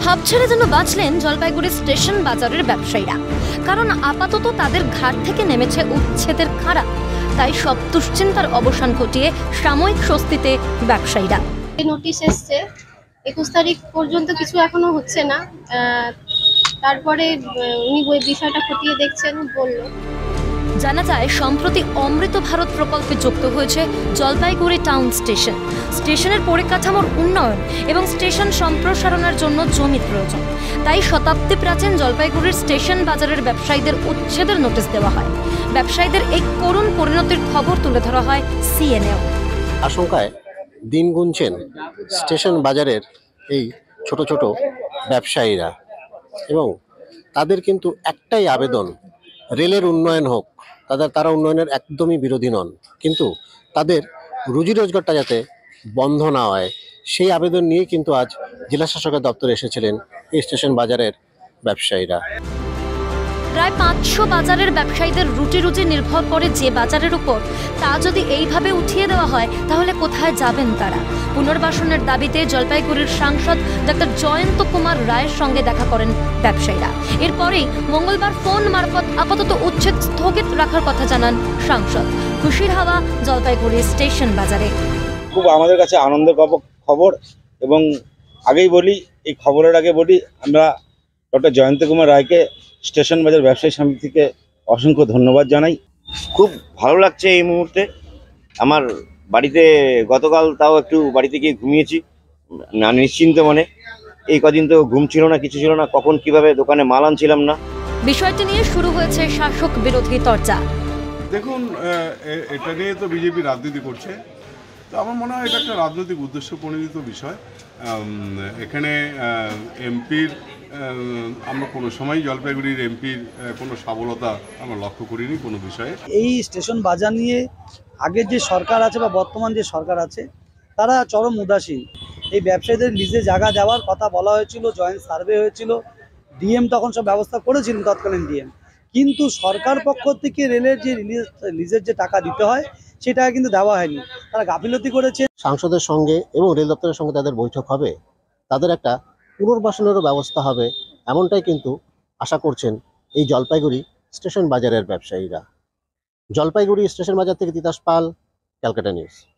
হাঁপ ছেড়ে যেন বাঁচলেন জলপাইগুড়ি স্টেশন বাজারের ব্যবসায়ীরা, কারণ আপাতত তাদের ঘাট থেকে নেমেছে উচ্ছেদের খাড়া। তাই সব দুশ্চিন্তার অবসান ঘটিয়ে সাময়িক স্বস্তিতে ব্যবসায়ীরা। নোটিশ এসছে 21 তারিখ পর্যন্ত, কিছু এখনো হচ্ছে না। তারপরে উনি ওই বিষয়টা খতিয়ে দেখছেন বললো। জানা যায়, সম্প্রতি অমৃত ভারত প্রকল্পে যুক্ত হয়েছে জলপাইগুড়ি টাউন স্টেশন। স্টেশনের পরিকাঠামোর উন্নয়ন এবং স্টেশন সম্প্রসারণের জন্য জমি প্রয়োজন। তাই শতাব্দী প্রাচীন জলপাইগুড়ির স্টেশন বাজারের ব্যবসায়ীদের উচ্ছেদের নোটিশ দেওয়া হয়। ব্যবসায়ীদের এই করুণ পরিণতির খবর তুলে ধরা হয় সিএনএও। আশঙ্কায় দিন গুনছেন স্টেশন বাজারের এই ছোট ছোট ব্যবসায়ীরা, এবং তাদের কিন্তু একটাই আবেদন, রেলের উন্নয়ন হোক। তারা উন্নয়নের একদমই বিরোধী নন, কিন্তু তাদের রুজি রোজগারটা যাতে বন্ধ না হয় সেই আবেদন নিয়ে কিন্তু আজ জেলা শাসকের দপ্তরে এসেছিলেন এই স্টেশন বাজারের ব্যবসায়ীরা। প্রায় 500 বাজারের ব্যবসায়ীদের রুটি নির্ভর করে যে বাজারের উপর, তা যদি এইভাবে উঠিয়ে দেওয়া হয় তাহলে কোথায় যাবেন তারা? পুনর্বাসনের দাবিতে জলপাইগুড়ির সাংসদ ডক্টর জয়ন্ত কুমার রায়ের সঙ্গে দেখা করেন ব্যবসায়ীরা। এরপরেই মঙ্গলবার ফোন মারফত আপাতত উচ্ছেদ স্থগিত রাখার কথা জানান সাংসদ। খুশির হাওয়া জলপাইগুড়ি স্টেশন বাজারে। খুব আমাদের কাছে আনন্দের খবর, এবং আগেই বলি, এই খবরের আগে বলি, আমরা ডক্টর জয়ন্ত কুমার রায়কে স্টেশন বাজার ব্যবসায়ী সমিতিকে অসংখ্য ধন্যবাদ জানাই। খুব ভালো লাগছে এই মুহূর্তে। আমার বাড়িতে গতকাল তাও একটু বাড়িতে গিয়ে ঘুমিয়েছি না, নিশ্চিন্ত মনে। এই কদিন তো ঘুম ছিল না, কিছু ছিল না, কখন কিভাবে দোকানে মাল আনছিলাম না। বিষয়টি নিয়ে শুরু হয়েছে শাসক বিরোধী চর্চা। দেখুন, এটা নিয়ে তো বিজেপি রাজনীতি করছে, তো আমার মনে হয় এটা একটা রাজনৈতিক উদ্দেশ্য প্রণোদিত বিষয়। এখানে এমপির আমরা কোনো সময় জলপাইগুড়ির এমপির কোনো সফলতা আমরা লক্ষ্য করিনি কোনো বিষয়ে। এই স্টেশন বাজার নিয়ে আগের যে সরকার আছে বা বর্তমান যে সরকার আছে তারা চরম উদাসীন। এই ব্যবসায়ীদের লিজে জায়গা দেওয়ার কথা বলা হয়েছিল, জয়েন্ট সার্ভে হয়েছিল, ডিএম তখন সব ব্যবস্থা করেছিলেন, তৎকালীন ডিএম। কিন্তু সরকার পক্ষ থেকে রেলের যে লিজের যে টাকা দিতে হয় সেটা কিন্তু দেওয়া হয়নি, তারা গাফিলতি করেছে। সাংসদের সঙ্গে এবং রেল দপ্তরের সঙ্গে তাদের বৈঠক হবে, তাদের একটা পুনর্বাসনেরও ব্যবস্থা হবে, এমনটাই কিন্তু আশা করছেন এই জলপাইগুড়ি স্টেশন বাজারের ব্যবসায়ীরা। জলপাইগুড়ি স্টেশন বাজার থেকে তিতাস পাল, ক্যালকাটা নিউজ।